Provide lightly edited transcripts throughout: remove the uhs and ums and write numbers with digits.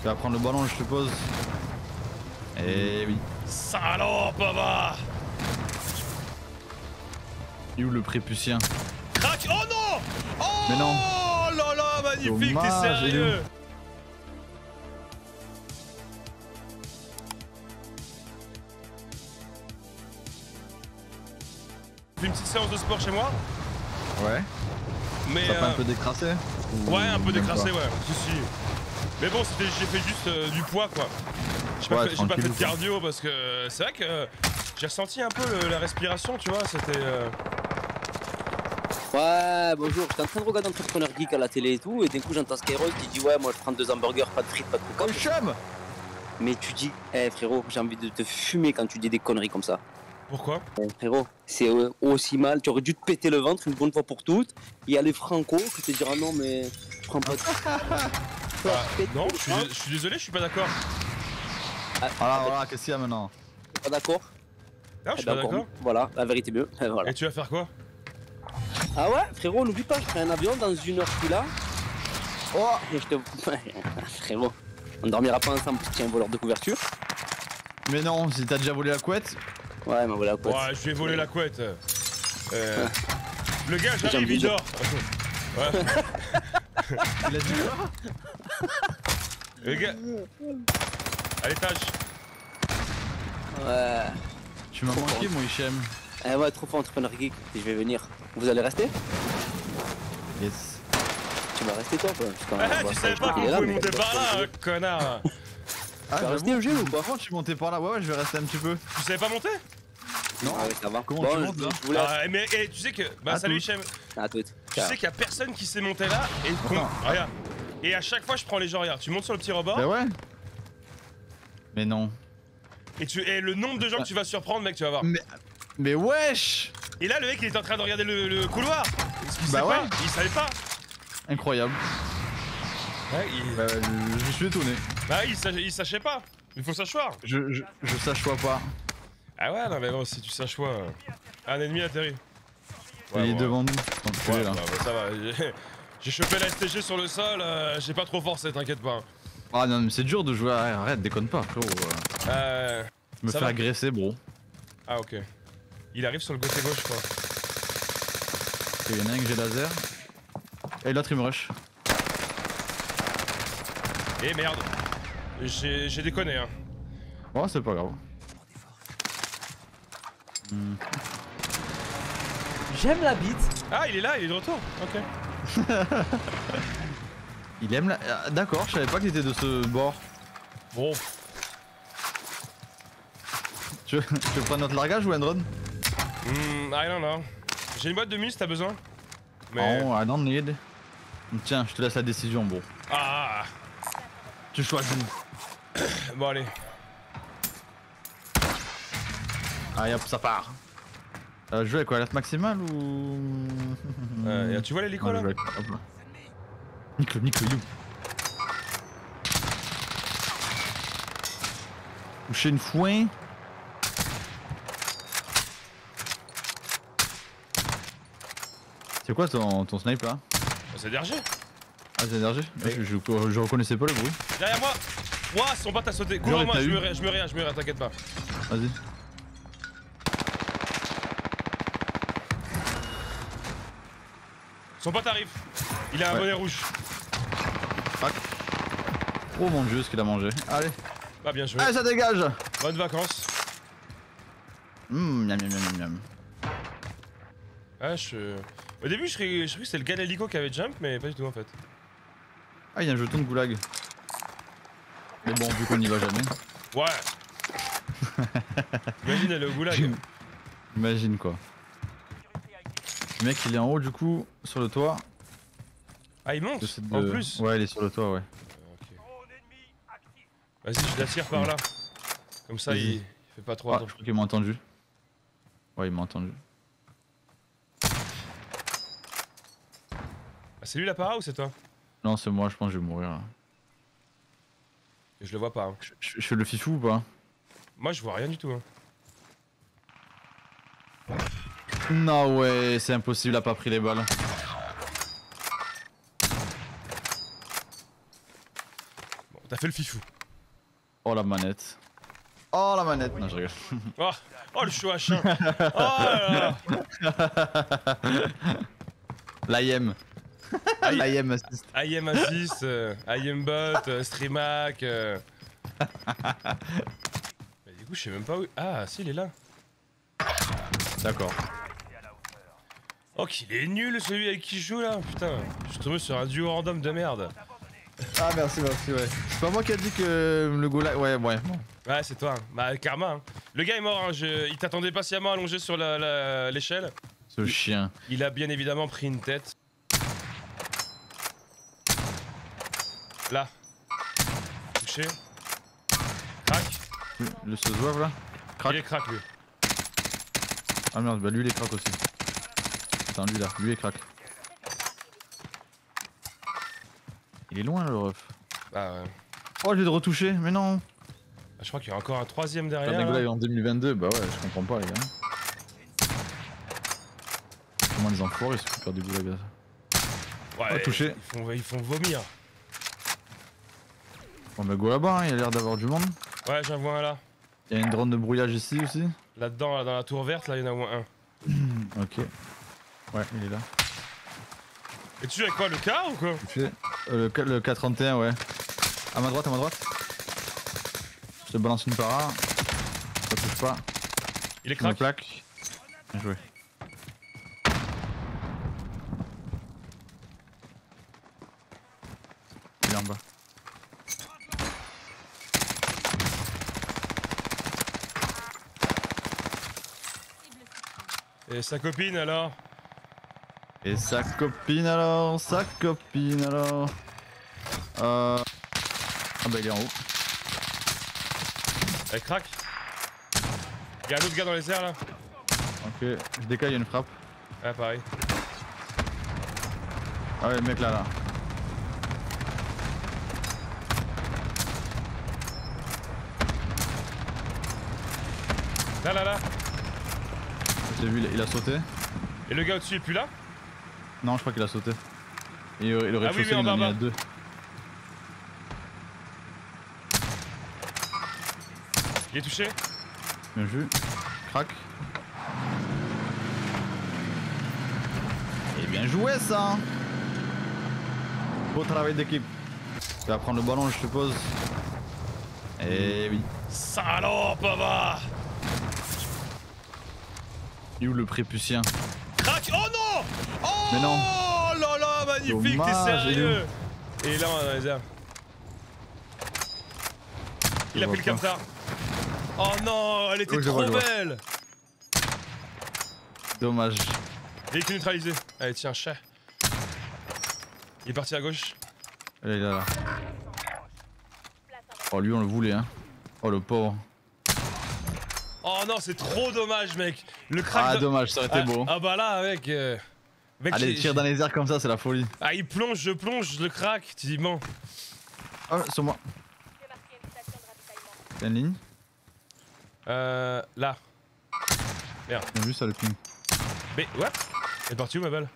Tu vas prendre le ballon, je suppose. Eh oui. Salope, va. Il est où le préputien? Crac. Oh non. Oh. Mais non. Oh là là, magnifique, t'es Dommage, sérieux? Fais une petite séance de sport chez moi. Ouais. Mais Ça fait un peu décrassé? ouais, un peu même décrassé, pas? ouais. Si, si. Mais bon, j'ai fait juste du poids, quoi. J'ai pas, Ouais, fait, j'ai pas fait de tranquille, quoi. cardio parce que c'est vrai que j'ai ressenti un peu la respiration, tu vois. C'était. Ouais, bonjour, j'étais en train de regarder Entrepreneur Geek à la télé et tout, et d'un coup j'entends Skyroll qui dit ouais, moi je prends 2 hamburgers, pas de frites, pas de coca. Oh le chum! Mais tu dis, frérot, j'ai envie de te fumer quand tu dis des conneries comme ça. Pourquoi? Frérot, c'est aussi mal, tu aurais dû te péter le ventre une bonne fois pour toutes. Il y a les Franco qui te diront non, mais je prends pas de. Non, je suis désolé, je suis pas d'accord. Voilà, qu'est-ce qu'il y a maintenant? Pas d'accord? Non, je suis pas d'accord. Voilà, la vérité mieux. Voilà. Et tu vas faire quoi? Ah ouais, frérot, n'oublie pas, je prends un avion, dans 1 heure je suis là. Oh! Et je te. Frérot, on dormira pas ensemble parce que tu es un voleur de couverture. Mais non, si t'as déjà volé la couette. Ouais, mais voilà quoi. Ouais, je lui ai volé la couette. Le gars, J'ai j'arrive, envie il de- dort. Ouais. Il a dit quoi? Le gars. À l'étage. Ouais. Tu m'as manqué, mon Hichem. Eh ouais, trop fort Entrepreneur Geek, je vais venir. Vous allez rester? Yes. Tu vas rester toi quoi? Parce qu'on- Ah, bon, tu je savais crois pas qu'il qu'on est là, pouvait mais- monter par là, hein, connard. Ah, vas rester au jeu ou pas? Comment tu montais par là? Ouais, je vais rester un petit peu. Tu savais pas monter? Non. Ah ouais, ça va. Comment Bon, tu montes, là? je vous laisse. Ah, mais tu sais que. Bah, À salut, tous. Hichem. À toutes. Tu sais qu'il y a personne qui sait monter là et qu'on. Regarde. Et à chaque fois, je prends les gens, regarde. Tu montes sur le petit rebord Bah ouais. Mais non. et le nombre de gens que tu vas surprendre, mec, tu vas voir. Mais wesh! Et là, le mec, il est en train de regarder le couloir. Parce qu'il Bah sait ouais. pas. Il savait pas. Incroyable. Ouais, Bah, je suis étonné. Bah, il sachait pas. Il faut s'asseoir. Je sachois pas. Ah ouais, non, mais bon, si tu s'assois. Un ennemi atterri. Il est bon, devant nous. Enculé, Ouais, là. bah, ça va. J'ai chopé la STG sur le sol. J'ai pas trop forcé, t'inquiète pas. Ah non, mais c'est dur de jouer à... Arrête, déconne pas, frérot. Je me Ça fais va. agresser, bro. Ah, ok. Il arrive sur le côté gauche, je crois. Il y en a un que j'ai laser. Et l'autre, il me rush. Eh merde. J'ai déconné, hein. Oh, c'est pas grave. J'aime la bite. Ah, il est là, il est de retour. Ok. Il aime la... Ah, d'accord, je savais pas qu'il était de ce bord. Bon. Tu veux prendre notre largage ou un drone? I don't know. J'ai une boîte de mus, t'as besoin? Mais. Oh, I don't need. Tiens, je te laisse la décision, bro. Ah. Tu choisis. Bon, allez. Allez hop, ça part. Je joue avec quoi, alerte maximale ou... Tu vois l'hélico Ouais, là? je joue avec... hop là. Nique-le, you. Toucher une fouin. C'est quoi ton snipe là? C'est DRG. Ah, c'est énergie? Je reconnaissais pas le bruit. Derrière moi. Ouah, son pote a sauté. Couvre-moi, t'as je eu. me réa, t'inquiète pas. Vas-y. Son pote arrive. Il a un Ouais. bonnet rouge. Fuck. Oh mon dieu, ce qu'il a mangé. Allez. Bah, bien joué. Allez, ça dégage. Bonnes vacances. Miam miam miam miam. Ah, Au début, je croyais que c'était le gars de l'hélico qui avait jump, mais pas du tout en fait. Ah, il y a un jeton de goulag. Mais bon, vu qu'on n'y va jamais. Ouais. Imagine aller au goulag. Imagine quoi. Le mec il est en haut du coup, sur le toit. Ah, il monte J'essaie de- en plus. Ouais, il est sur le toit, ouais. Ok. Vas-y, je l'attire par là. Comme ça, Vas-y. il fait pas trop Ah, attention. je crois qu'il m'a entendu. Ouais, il m'a entendu. Ah, c'est lui la para ou c'est toi? Non, c'est moi, je pense que je vais mourir là. Je le vois pas. Hein. Je fais le fifou ou pas? Moi, je vois rien du tout. Hein. Non, ouais, c'est impossible, il a pas pris les balles. Bon, t'as fait le fifou. Oh la manette. Oh la manette. Non, je rigole. Oh, oh le chou à chien. Oh là là. L'IM. L'IM assist. IM assist, IM bot, streamac. Mais du coup, je sais même pas où. Ah, si, il est là. D'accord. Oh, qu'il est nul celui avec qui je joue là. Putain, je suis tombé sur un duo random de merde. Ah merci, merci, ouais. C'est pas moi qui a dit que le goal... Ouais, bon. Ouais, c'est toi. Bah, karma. Hein. Le gars est mort, hein. Il t'attendait patiemment allongé sur l'échelle. Ce chien. Il a bien évidemment pris une tête. Là. Touché. Crac. Le se zouave là. Crac. Il est crack lui. Ah merde, bah lui il est crack aussi. Attends, lui là, lui est crack. Il est loin le ref. Ah ouais. Oh, j'ai de retoucher, mais non. Je crois qu'il y a encore un troisième Faire derrière. des Là. goulag en 2022, bah ouais, je comprends pas les gars. Comment les enfoirés se font faire du goulag là. Ouais, Oh, touché. Ils font vomir. Bon bah go là-bas, hein, il a l'air d'avoir du monde. Ouais, j'en vois un là. Il y a une drone de brouillage ici aussi. Là-dedans, là, dans la tour verte, là, il y en a au moins un. Ok. Ouais, il est là. Et tu joues avec quoi, le car ou quoi? Touché. Le K31, ouais. À ma droite, à ma droite. Je te balance une para. Ça touche pas. Il est Je me crack. plaque. Bien joué. Il est en bas. Et sa copine alors? Et sa copine alors, sa copine alors. Ah bah il est en haut. Elle crack. Il y a un autre gars dans les airs là. Ok, je décale, il y a une frappe. Ah pareil. Ah ouais, le mec là. Là. J'ai vu, il a sauté. Et le gars au-dessus est plus là? Non, je crois qu'il a sauté. Et le Ah oui, rez-de-chaussée, en il en bas. a deux. Il est touché. Bien vu. Crac. Et bien joué ça. Beau travail d'équipe. Tu vas prendre le ballon, je suppose. Eh oui. Salope, va. Et où le préputien? Crac. Oh non. Oh Mais non. Oh là là, magnifique, t'es Dommage, sérieux. Et là, on a les airs. Il a pris le camtar. Oh non, elle était Oui, je trop vois. belle. Dommage. Il est neutralisé. Allez, tiens, chat. Il est parti à gauche. Allez, là. Oh, lui, on le voulait, hein. Oh, le pauvre. Oh non, c'est trop dommage, mec. Le crack. Ah, dommage, ça aurait été beau. Ah bah là, mec. Mec, Allez, tire dans les airs comme ça, c'est la folie. Ah, il plonge, je plonge, le crack. Tu dis bon. Oh, sur moi. T'as une ligne? Là. Bien vu, ça le ping. Mais, what? Elle est partie où ma balle?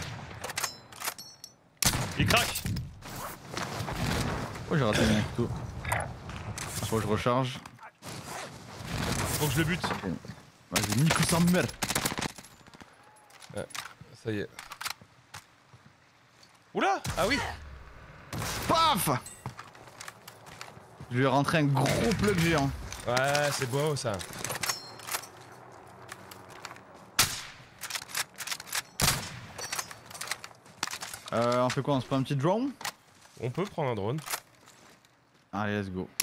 Il craque. Oh, j'ai raté mon couteau. Faut que je recharge. Faut que je le bute. Vas-y, nique sa mère. Ça y est. Oula! Ah oui! Paf! Je lui ai rentré un gros plug géant. Ouais, c'est beau ça. On fait quoi? On se prend un petit drone? On peut prendre un drone. Allez, let's go.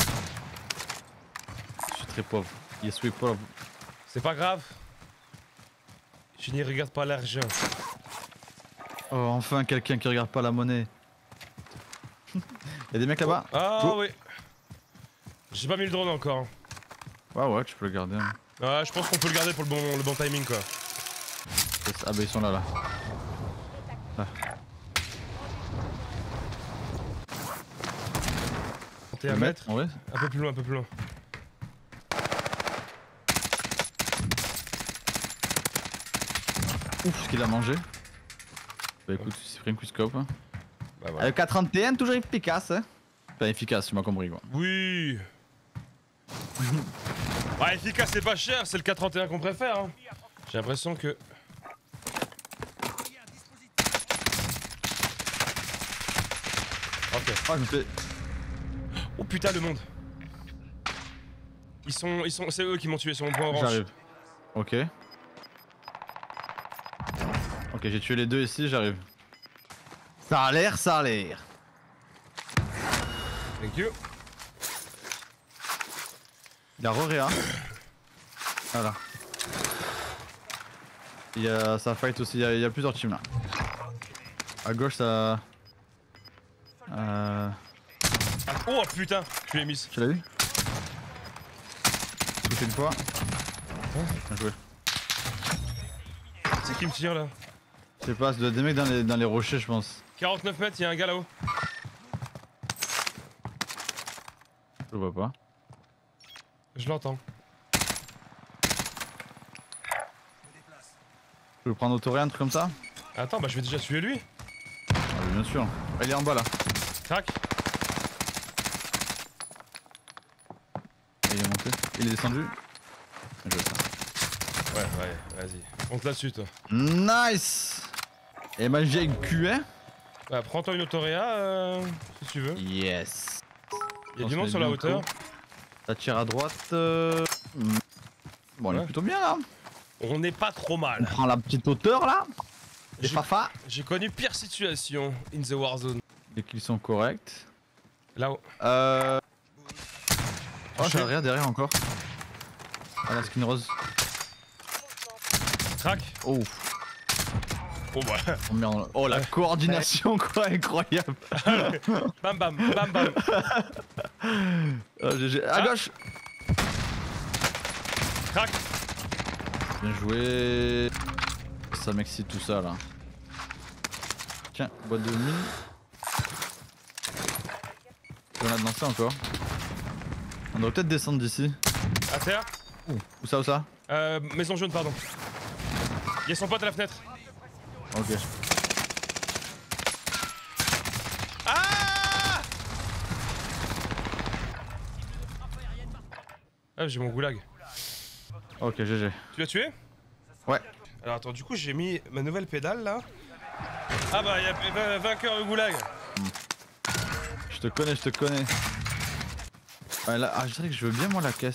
Je suis très pauvre. Yes, we pauvre. C'est pas grave. Je n'y regarde pas l'argent. Oh, enfin quelqu'un qui regarde pas la monnaie. Y'a des mecs là-bas? Ah Go. oui. J'ai pas mis le drone encore. Ouais, tu peux le garder. Hein. Ouais, je pense qu'on peut le garder pour le bon timing quoi. Ah bah ils sont là. Ah. T'es à mettre. Ouais. Un peu plus loin, un peu plus loin. Ouf, ce qu'il a mangé. Bah écoute, il s'est pris une quickscope. Hein. Bah voilà. K31, toujours efficace. Hein. Pas efficace, tu m'as compris quoi. Oui. Ouais, efficace, c'est pas cher, c'est le K31 qu'on préfère. Hein. J'ai l'impression que. Ok. Ah, je me fais. Oh putain, le monde. C'est eux qui m'ont tué sur mon point orange. J'arrive. Ok. Ok, j'ai tué les deux ici, j'arrive. Ça a l'air, ça a l'air. Thank you. Il y a Roréa. Voilà. Il y a ça fight aussi, il y a plusieurs teams là. À gauche ça. Oh putain, tu l'as mise. Tu l'as vu? Touché une fois. Bien joué. C'est qui me tire là? Je sais pas, ça doit être des mecs dans les rochers je pense. 49 mètres, il y a un gars là-haut. Je le vois pas. Je l'entends. Je peux prendre Autoré, un truc comme ça? Attends, bah je vais déjà tuer lui. Ah, oui, bien sûr. Ah, il est en bas là. Crac. Ah, il est monté. Il est descendu. Bien joué, ça. Ouais, vas-y. Monte là-dessus toi. Nice! Et ben j'ai une QA. Bah prends-toi une autoréa si tu veux. Yes. Il y a du monde sur la hauteur. Ça tire à droite. Bon, on est Ouais. plutôt bien là. On n'est pas trop On mal. prend la petite hauteur là. Les J'ai- Fafa. J'ai connu pire situation in the warzone. Les kills sont corrects. Là-haut. Oh, Touché. j'ai rien derrière encore. Ah, la skin rose. Crac. Oh, Oh bah. oh merde. Oh, la coordination quoi, incroyable. Bam bam, bam bam. Oh, GG. À Ah. gauche. Crac. Bien joué. Ça m'excite tout ça là. Tiens, boîte de mine. On a de lancer encore. On devrait peut-être descendre d'ici. À terre. Où ça, où ça? Maison jaune, pardon. Il y a son pote à la fenêtre. Ok. Ah! Ah, j'ai mon goulag. Ok, GG. Tu l'as tué? Ouais. Alors attends, du coup j'ai mis ma nouvelle pédale là. Ah bah y'a vainqueur le goulag. Je te connais, je te connais. Ouais, là, je dirais que je veux bien moi la caisse.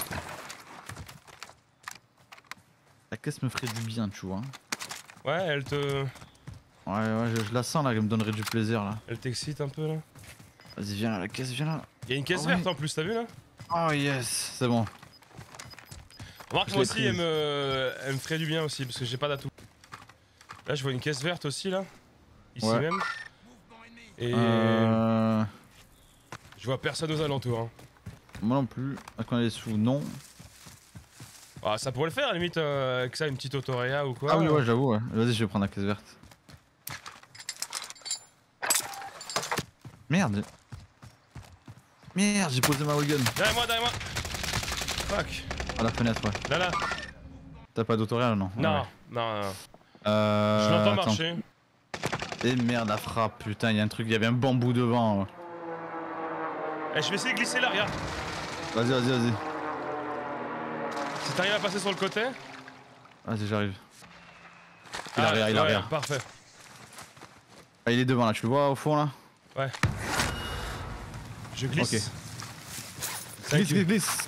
La caisse me ferait du bien, tu vois. Ouais, elle te... Ouais, je la sens là, elle me donnerait du plaisir là. Elle t'excite un peu là. Vas-y, viens là, la caisse, viens là. Y'a une caisse Ah verte ouais. en plus, t'as vu là? Oh yes, c'est bon. Remarque Je moi l'ai aussi prise. elle me ferait du bien aussi parce que j'ai pas d'atout. Là je vois une caisse verte aussi là. Ici Ouais. même. Et Euh... je vois personne aux alentours. Hein. Moi non plus. Est-ce qu'on a des sous? Non. Ah, ça pourrait le faire, à la limite, avec ça, une petite autoréa ou quoi. Ah oui, ouais, j'avoue, ouais. Vas-y, je vais prendre la caisse verte. Merde. Merde, j'ai posé ma wagon. Derrière moi, derrière moi. Fuck. À la fenêtre, ouais. Là, là. T'as pas d'autoréal, non? Non, Ouais. non, non. Je l'entends attends. marcher. Et merde, la frappe, putain, il y a un truc, il y avait un bambou devant. Ouais. Eh, je vais essayer de glisser là, regarde. Vas-y, vas-y, vas-y. Si t'arrives à passer sur le côté. Vas-y, j'arrive. Il arrive, il ouais, arrive. Parfait. Ah, il est devant là, tu le vois au fond là? Ouais. Je glisse. Ok. Thank Glisse, you. glisse, glisse.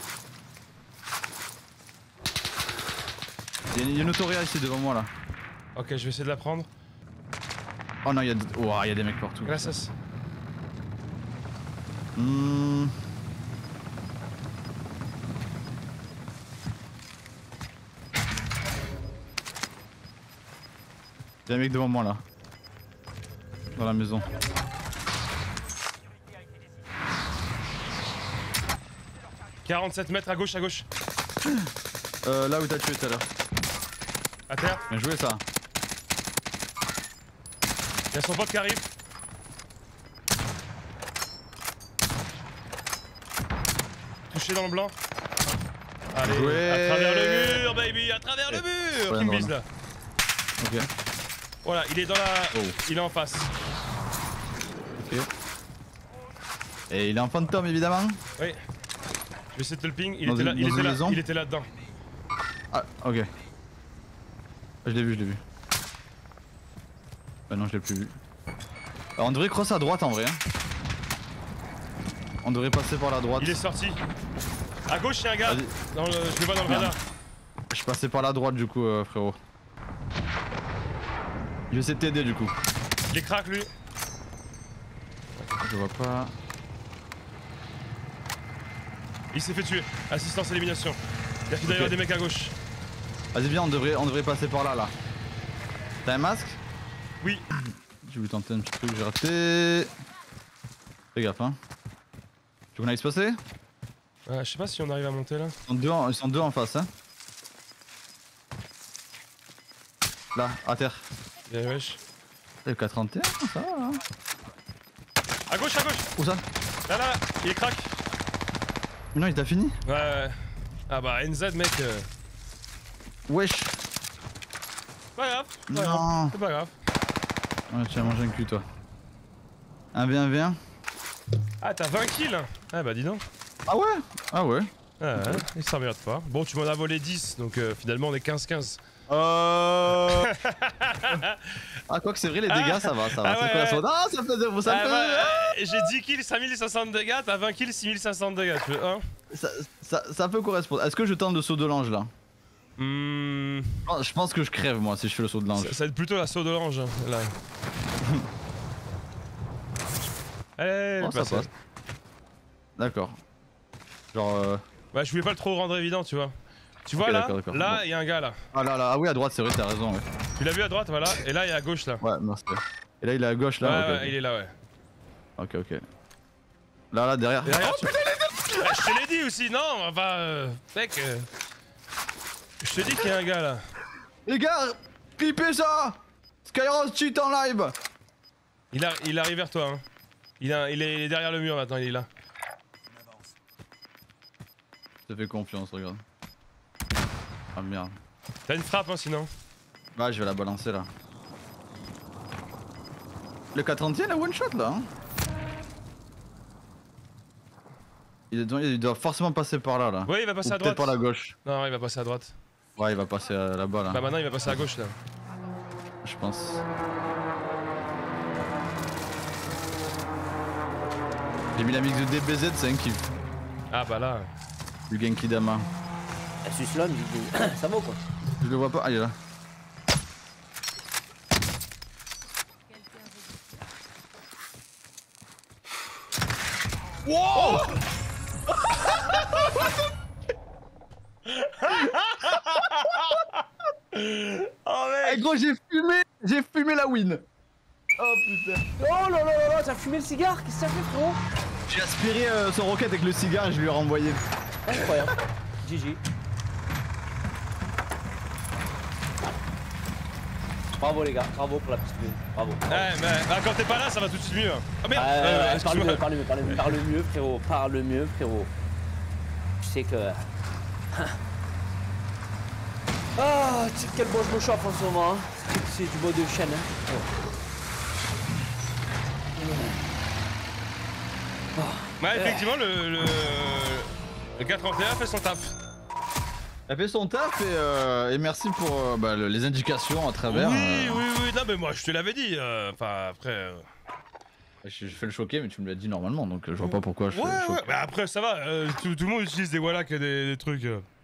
Il y a une autoréa ici devant moi là. Ok, je vais essayer de la prendre. Oh non, il y a, ouah, il y a des mecs partout. Gracias. Hmm. Il y a un mec devant moi là. Dans la maison. « 47 mètres à gauche, à gauche. Là où t'as tué tout à l'heure. À terre. Bien joué ça. Il y a son pote qui arrive. Touché dans le blanc. Allez, Joué. à travers le mur, baby, à travers le mur. Ouais, Qui me non, vise non. là. Ok. Voilà, il est dans la... Oh. Il est en face. Ok. Et il est en fantôme évidemment. Oui. Je vais essayer de te le ping. Il Dans était là, une- il dans était une là, maison il était là-dedans. Ah, ok. Je l'ai vu, je l'ai vu. Bah non, je l'ai plus vu. Alors, on devrait cross à droite en vrai. Hein. On devrait passer par la droite. Il est sorti. À gauche, il y a un gars. Vas-y. Je le vois dans le Merde. radar. Je passais par la droite du coup, frérot. Je vais essayer de t'aider du coup. Il est crack lui. Je vois pas. Il s'est fait tuer. Assistance élimination. Il y a d'ailleurs Ok. des mecs à gauche. Vas-y, viens, on devrait passer par là, là. T'as un masque? Oui. J'ai voulu tenter un petit truc, j'ai raté. Fais gaffe, hein. Tu veux qu'on aille se passer? Je sais pas si on arrive à monter là. Ils sont deux en face, hein. Là, à terre. Bien wesh. Le 431, ça va, hein. À gauche, à gauche. Où ça? Là, il est crack. Mais non, il t'a fini? Ouais. Ah bah NZ mec. Wesh. Pas grave. Pas grave. Non. C'est pas grave. Ouais, tu as mangé un cul, toi. 1v1v1. Ah t'as 20 kills. Ah bah dis donc. Ah ouais? Ah ouais. Ah ouais, il s'emmerde pas. Bon tu m'en as volé 10 donc finalement on est 15-15. Ah, quoi que c'est vrai, les dégâts, ça va, ça va. Ah C'est ouais, quoi, ouais. Ah, ça me fait zéro, ça me Ah fait. ouais, j'ai 10 kills, 5500 de dégâts, t'as 20 kills, 6500 de dégâts. Tu veux un? Ça peut correspondre. Est-ce que je tente le saut de l'ange là? Hmm, Je pense que je crève moi si je fais le saut de l'ange. ça va être plutôt la saut de l'ange là. Allez, Oh, ça passe. passe. D'accord. Genre. Ouais, je voulais pas le trop rendre évident, tu vois. Tu vois Ok, là, d'accord. là Bon. il y a un gars là. Ah là là, ah oui, à droite, c'est vrai, t'as raison. Ouais, Tu l'as vu à droite, voilà. Et là il est à gauche là. ouais merci. Et là, il est à gauche là. Ouais, ok, ouais, ok. il est là, ouais. Ok, ok. Là, derrière. Derrière, tu... Ouais, je te l'ai dit aussi, non, enfin, mec. Je te dis qu'il y a un gars là. Les gars, clippez ça! Skyros cheat en live! Il arrive vers toi, hein. Il est derrière le mur maintenant, il est là. Je te fais confiance, regarde. Ah merde. T'as une frappe, hein, sinon. Bah, je vais la balancer là. Le 431 il a one shot là, hein? Il doit forcément passer par là. Ouais, il va passer Ou à droite. peut-être par la gauche. Non, il va passer à droite. Ouais, il va passer là-bas là. Bah maintenant il va passer à gauche là. Je pense. J'ai mis la mix de DBZ, c'est un kiff. Ah bah là. Du Genki Dama. Ah, celui-là, ça va ou quoi? Je le vois pas. Ah, il est là. Wow. Oh mec. Eh gros, j'ai fumé la win. Oh putain. Oh là là là là, t'as fumé le cigare? Qu'est-ce que t'as fait, frérot? J'ai aspiré son roquette avec le cigare et je lui ai renvoyé. Incroyable. GG. Bravo les gars, bravo pour la petite win. Bravo. Ouais, mais quand t'es pas là, ça va tout de suite mieux. Ah merde. Parle excuse-moi. mieux, parle mieux, frérot. Parle mieux, frérot. Je sais que. Ah, tu sais quel bon je me chauffe en ce moment. Hein. C'est du beau de chaîne. Hein. Ouais, effectivement, le 431 fait son taf. Elle fait son taf et merci pour bah, les indications à travers. Oui, non, mais moi je te l'avais dit. Enfin, après. Je fais le choquer, mais tu me l'as dit normalement, donc je vois pas pourquoi je fais Ouais, le choquer. ouais, mais après ça va. Tout le monde utilise des voilà que des trucs.